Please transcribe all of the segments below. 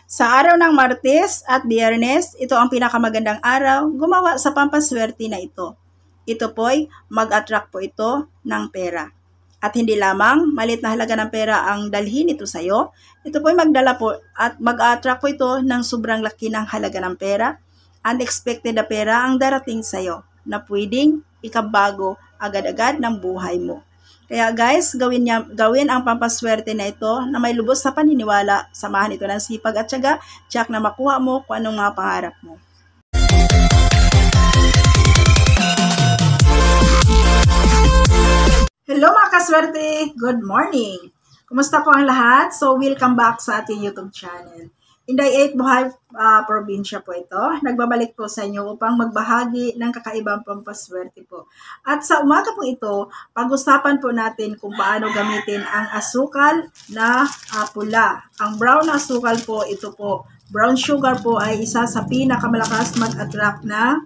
Sa araw ng Martes at Biyernes, ito ang pinakamagandang araw gumawa sa pampaswerte na ito. Ito po'y mag-attract po ito ng pera. At hindi lamang maliit na halaga ng pera ang dalhin ito sa iyo, ito po'y magdala po at mag-attract po ito ng sobrang laki ng halaga ng pera. Unexpected na pera ang darating sa iyo na pwedeng ikabago agad-agad ng buhay mo. Kaya guys, gawin ang pampaswerte na ito na may lubos na paniniwala. Samahan ito ng sipag at tiyaga, tiyak na makuha mo kung anong mga pangarap mo. Hello mga kaswerte! Good morning! Kumusta po ang lahat? So, welcome back sa ating YouTube channel. Inday 8 Buhay Probinsya po ito. Nagbabalik po sa inyo upang magbahagi ng kakaibang pampaswerte po. At sa umaga po ito, pag-usapan po natin kung paano gamitin ang asukal na pula. Ang brown na asukal po, ito po, brown sugar po ay isa sa pinakamalakas mag-attract na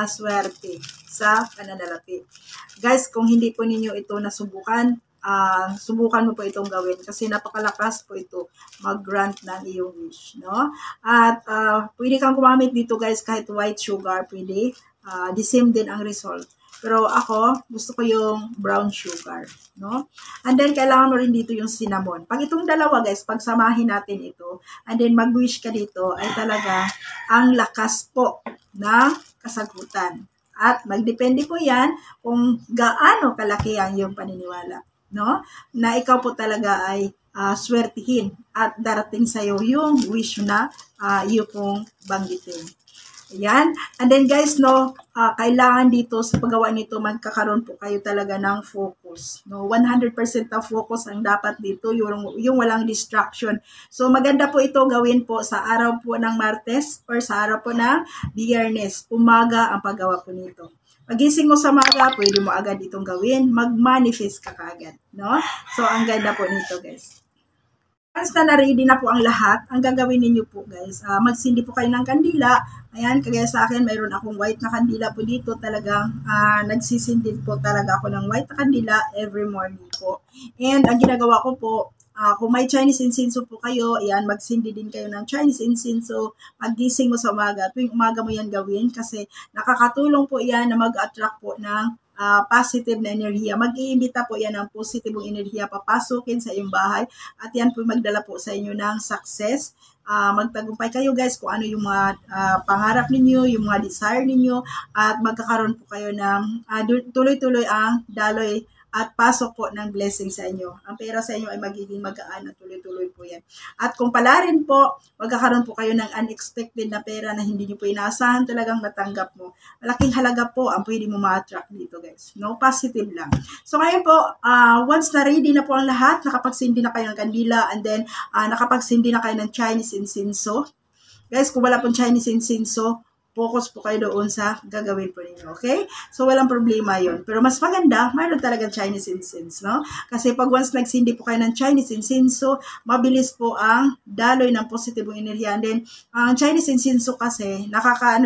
swerte sa pananalapi. Guys, kung hindi po ninyo ito nasubukan, subukan mo po itong gawin kasi napakalakas po ito mag-grant ng iyong wish, no? At pwede kang gumamit dito guys kahit white sugar, pwede. The same din ang result. Pero ako, gusto ko yung brown sugar, no? And then, kailangan mo rin dito yung cinnamon. Pag itong dalawa guys, pagsamahin natin ito, and then mag-wish ka dito, ay talaga ang lakas po na kasagutan. At magdepende po yan kung gaano kalaki ang iyong paniniwala, no? Na ikaw po talaga ay swertihin at darating sa iyo yung wish na iyo pong banggitin. Ayan. And then guys, no, kailangan dito sa paggawa nito, magkakaroon po kayo talaga ng focus. No? 100% na focus ang dapat dito, yung walang distraction. So maganda po ito gawin po sa araw po ng Martes or sa araw po ng Biyernes. Umaga ang paggawa po nito. Pagising mo sa maga, pwede mo agad itong gawin, mag-manifest ka kagad. No? So ang ganda po nito guys. Once na na-ready na po ang lahat, ang gagawin ninyo po guys, magsindi po kayo ng kandila. Ayan, kagaya sa akin, mayroon akong white na kandila po dito. Talagang nagsisindi po talaga ako ng white na kandila every morning po. And ang ginagawa ko po, kung may Chinese incense po kayo, ayan, magsindi din kayo ng Chinese incense. Paggising mo sa umaga, tuwing umaga mo yan gawin kasi nakakatulong po yan na mag-attract po ng positive na enerhiya. Mag-iimbita po yan ng positibong enerhiya papasukin sa iyong bahay at yan po magdala po sa inyo ng success. Magtagumpay kayo guys kung ano yung mga pangarap ninyo, yung mga desire ninyo at magkakaroon po kayo ng tuloy-tuloy ang daloy at pasok po ng blessing sa inyo. Ang pera sa inyo ay magiging magaan at tuloy-tuloy po yan. At kung pala rin po, magkakaroon po kayo ng unexpected na pera na hindi nyo po inaasahan talagang matanggap mo. Malaking halaga po ang pwede mo ma-attract dito guys. No? Positive lang. So ngayon po, once na ready na po ang lahat, nakapagsindi na kayo ng kandila and then nakapagsindi na kayo ng Chinese incenso. Guys, kung wala pong Chinese incenso, focus po kayo doon sa gagawin po ninyo, okay? So, walang problema yon. Pero mas maganda, mayroon talagang Chinese incense, no? Kasi pag once nagsindi po kayo ng Chinese incense, so, mabilis po ang daloy ng positibong enerhiya. And then, ang Chinese incense kasi, nakakaalis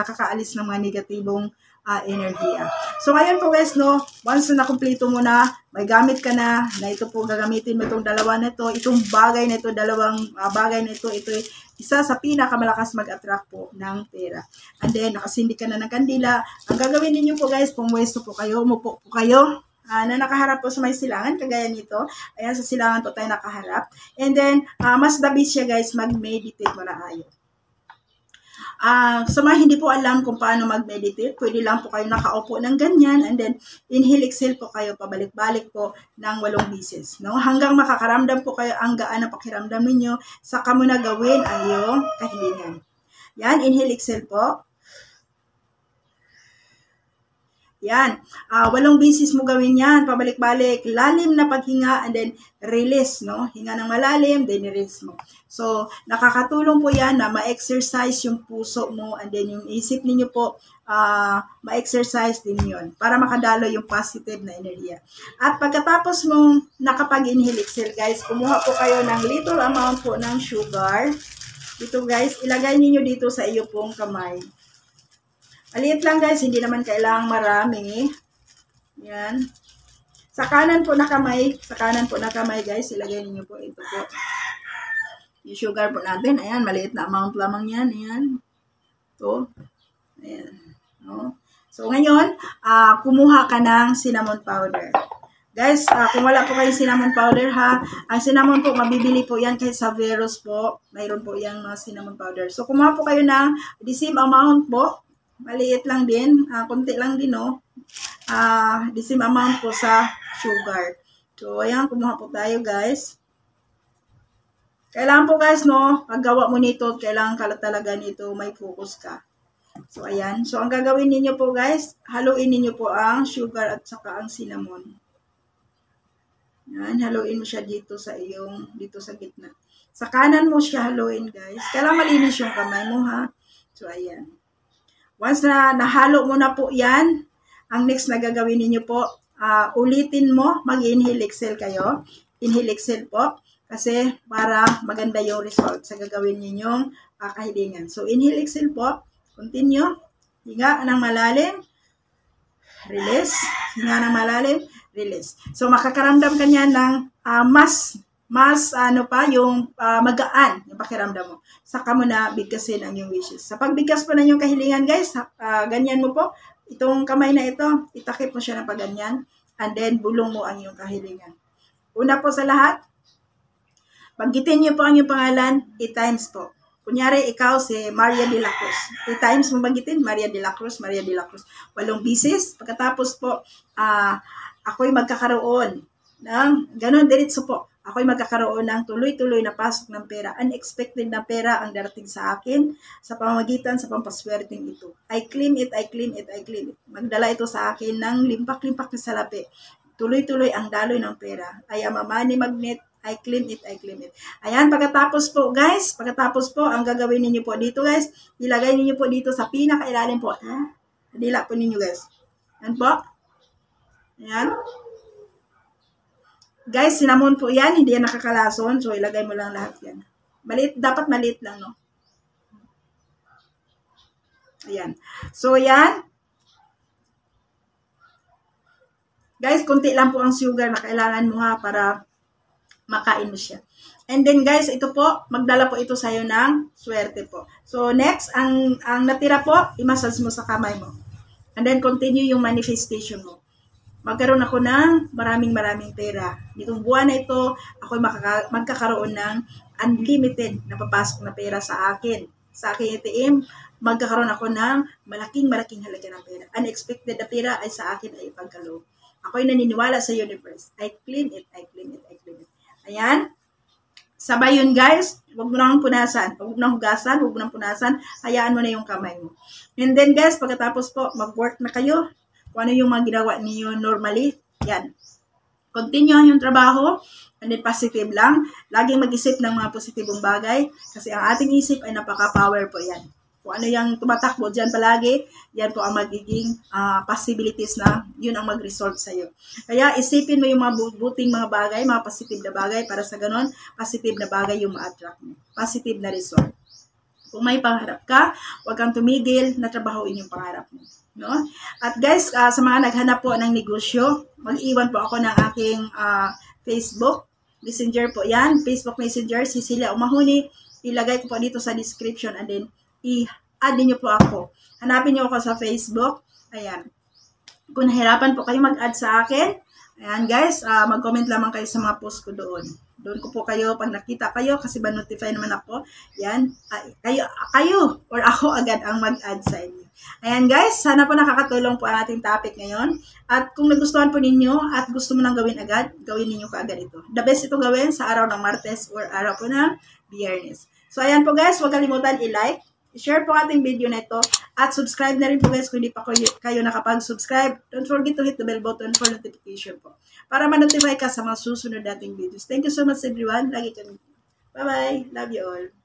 ng mga negatibong enerhiya. So, ngayon po guys, no, once na nakumpleto mo na, may gamit ka na ito po gagamitin mo itong dalawa na ito, itong bagay na ito, dalawang bagay na ito, ito isa sa pinakamalakas mag-attract po ng pera. And then, nakasindi ka na ng kandila. Ang gagawin ninyo po guys, pumwesto po kayo, umupo po kayo, na nakaharap po sa may silangan, kagaya nito. Ayan, sa silangan po tayo nakaharap. And then, mas the best siya guys, mag-meditate mo na kayo. Sa mga hindi po alam kung paano mag-meditate, pwede lang po kayo nakaupo ng ganyan and then inhale, exhale po kayo, pabalik-balik po ng 8 beses. No? Hanggang makakaramdam po kayo ang gaan na pakiramdam ninyo, saka mo na gawin ang iyong kahilingan. Yan, inhale, exhale po. Yan, 8 beses mo gawin yan, pabalik-balik, lalim na paghinga, and then release, no? Hinga ng malalim, then release mo. So, nakakatulong po yan na ma-exercise yung puso mo, and then yung isip ninyo po, ma-exercise din yun, para makadalo yung positive na enerhiya. At pagkatapos mong nakapag-inhale, exhale guys, kumuha po kayo ng little amount po ng sugar. Ito guys, ilagay niyo dito sa iyo pong kamay. Maliit lang guys, hindi naman kailangang marami. Yan. Sa kanan po na kamay guys, ilagay niyo po ito po. Yung sugar po natin, ayan, maliit na amount lamang yan, ayan. Ito, ayan. No? So, ngayon, kumuha ka ng cinnamon powder. Guys, kung wala po kayong cinnamon powder ha, ang cinnamon po, mabibili po yan kahit sa Veros po. Mayroon po yung mga cinnamon powder. So, kumuha po kayo ng the same amount po. Maliit lang din, konti lang din, no? The same amount po sa sugar. So, ayan, kumuha po tayo, guys. Kailangan po, guys, no, paggawa mo nito, kailangan ka talaga nito, may focus ka. So, ayan. So, ang gagawin ninyo po, guys, haluin ninyo po ang sugar at saka ang cinnamon. Yan, haluin mo siya dito sa gitna. Sa kanan mo siya haluin, guys. Kailangan malinis yung kamay mo, ha? So, ayan. Once na nahalo mo na po yan, ang next na gagawin ninyo po, ulitin mo, mag-inhale exhale kayo. Inhale exhale po. Kasi para maganda yung result sa gagawin ninyong kahilingan. So, inhale exhale po. Continue. Hinga ng malalim. Release. Hinga ng malalim. Release. So, makakaramdam ka niya ng mas magaan yung pakiramdam mo. Saka mo na bigkasin ang iyong wishes. Sa pagbigkas po na yung kahilingan, guys, ganyan mo po. Itong kamay na ito, itakip mo siya na paganyan. And then, bulong mo ang iyong kahilingan. Una po sa lahat, paggitin niyo po ang iyong pangalan, 8 times po. Kunyari, ikaw si Maria de la Cruz. 8 times mo bagitin, Maria de la Cruz, Maria de la Cruz. 8 bisis. Pagkatapos po, ako'y magkakaroon ng, ganun, diretso po. Ako'y magkakaroon ng tuloy-tuloy na pasok ng pera. Unexpected na pera ang darating sa akin sa pamamagitan sa pampaswerteng ito. I claim it, I claim it, I claim it. Magdala ito sa akin ng limpak-limpak na salapi. Tuloy-tuloy ang daloy ng pera. I am a money magnet. I claim it, I claim it. Ayan, pagkatapos po, guys, ang gagawin niyo po dito, guys, ilagay niyo po dito sa pinakailalim po. Dila po ninyo, guys. Ayan po. Ayan. Guys, cinnamon po yan, hindi yan nakakalason, so ilagay mo lang lahat yan. Maliit, dapat maliit lang, no? Ayan. So, yan. Guys, konti lang po ang sugar na kailangan mo ha para makain mo siya. And then guys, ito po, magdala po ito sa'yo ng swerte po. So next, ang natira po, i-massage mo sa kamay mo. And then continue yung manifestation mo. Magkaroon ako ng maraming pera. Nitong buwan na ito, ako'y magkakaroon ng unlimited na papasok na pera sa akin. Sa aking ATM, magkakaroon ako ng malaking halaga ng pera. Unexpected na pera ay sa akin ay ipagkaloob. Ako'y naniniwala sa universe. I claim it, I claim it, I claim it. Ayan. Sabay yun, guys. Huwag mo nang punasan. Huwag mo nang hugasan. Huwag mo nang punasan. Hayaan mo na yung kamay mo. And then, guys, pagkatapos po, mag-work na kayo. Kung ano yung mga ginawa niyo normally. Yan. Continue ang yung trabaho. And then, positive lang. Laging mag-isip ng mga positibong bagay. Kasi ang ating isip ay napaka-power po yan. Kung ano yung tumatakbo dyan palagi, yan po ang magiging possibilities na yun ang mag-result sa'yo. Kaya isipin mo yung mga buting mga bagay, mga positive na bagay, para sa ganon, positive na bagay yung ma-attract mo. Positive na result. Kung may pangarap ka, huwag kang tumigil na trabahoin yung pangarap mo. No? At guys, sa mga naghanap po ng negosyo, mag-iwan po ako ng aking Facebook Messenger po yan. Facebook Messenger, Cecilia Umahuni. Ilagay ko po dito sa description and then i-add niyo po ako. Hanapin niyo ako sa Facebook. Ayan. Kung nahirapan po kayo mag-add sa akin, ayan guys, mag-comment lamang kayo sa mga post ko doon. Doon ko po kayo, pag nakita kayo, kasi ba notify naman ako, yan, kayo or ako agad ang mag-add sa inyo. Ayan guys, sana po nakakatulong po ang ating topic ngayon. At kung nagustuhan po ninyo at gusto mo nang gawin agad, gawin ninyo kaagad ito. The best ito gawin sa araw ng Martes or araw po ng Biyernes. So ayan po guys, huwag kalimutan i-like, i-share po ating video na ito, at subscribe na rin po guys kung hindi pa kayo nakapag-subscribe. Don't forget to hit the bell button for notification po, para ma-notify ka sa mga susunod nating videos. Thank you so much everyone. Lagi kami. Bye-bye. Love you all.